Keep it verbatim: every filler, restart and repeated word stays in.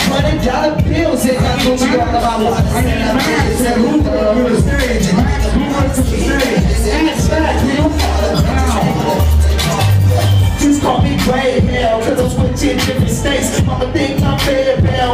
Hundred dollar bills, and I told you all about what I said. I said, who went to the stage? Who went to the stage? Ask back, you just call me Gray Hell, cause I'm switching different states. Mama think I'm fair,